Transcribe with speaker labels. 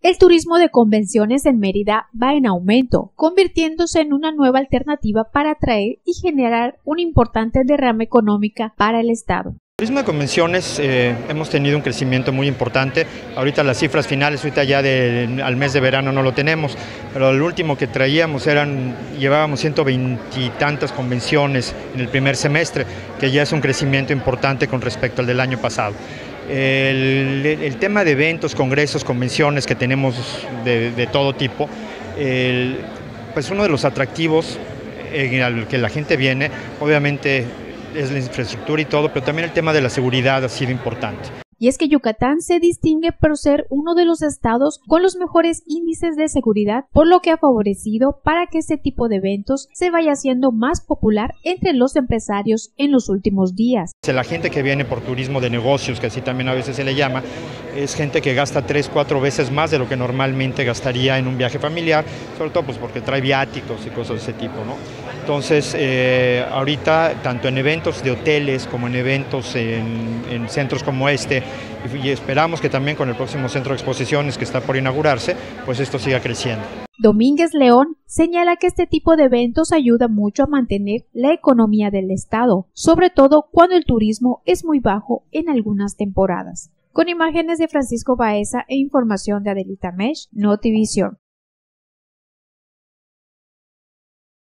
Speaker 1: El turismo de convenciones en Mérida va en aumento, convirtiéndose en una nueva alternativa para atraer y generar una importante derrama económica para el Estado.
Speaker 2: El turismo de convenciones hemos tenido un crecimiento muy importante. Ahorita las cifras finales, ahorita ya al mes de verano no lo tenemos, pero el último que traíamos llevábamos 120 y tantas convenciones en el primer semestre, que ya es un crecimiento importante con respecto al del año pasado. El tema de eventos, congresos, convenciones que tenemos de todo tipo, pues uno de los atractivos al que la gente viene, obviamente es la infraestructura y todo, pero también el tema de la seguridad ha sido importante.
Speaker 1: Y es que Yucatán se distingue por ser uno de los estados con los mejores índices de seguridad, por lo que ha favorecido para que este tipo de eventos se vaya haciendo más popular entre los empresarios en los últimos días.
Speaker 2: La gente que viene por turismo de negocios, que así también a veces se le llama, es gente que gasta 3-4 veces más de lo que normalmente gastaría en un viaje familiar, sobre todo pues porque trae viáticos y cosas de ese tipo, ¿no? Entonces, ahorita, tanto en eventos de hoteles como en eventos en centros como este, y esperamos que también con el próximo centro de exposiciones que está por inaugurarse, pues esto siga creciendo.
Speaker 1: Domínguez León señala que este tipo de eventos ayuda mucho a mantener la economía del estado, sobre todo cuando el turismo es muy bajo en algunas temporadas. Con imágenes de Francisco Baeza e información de Adelita Mesh, Notivisión.